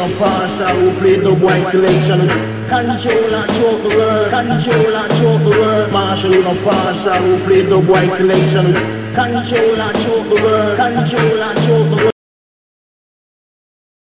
no partial, who play the boy selection. Controller, choke the world, controller, choke the world. Marshall, who no partial, who play the boy selection. Controller, choke the world, controller, choke the world.